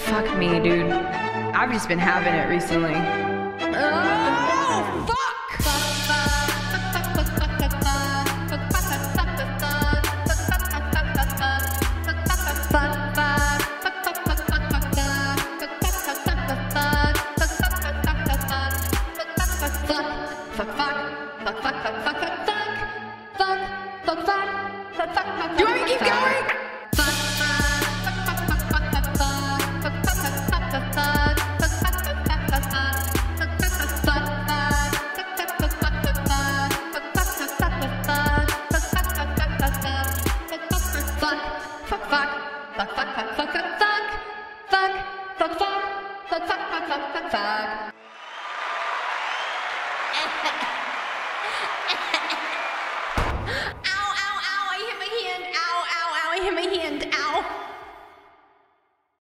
Fuck me, dude. I've just been having it recently. Oh, fuck! Do you want me to keep going?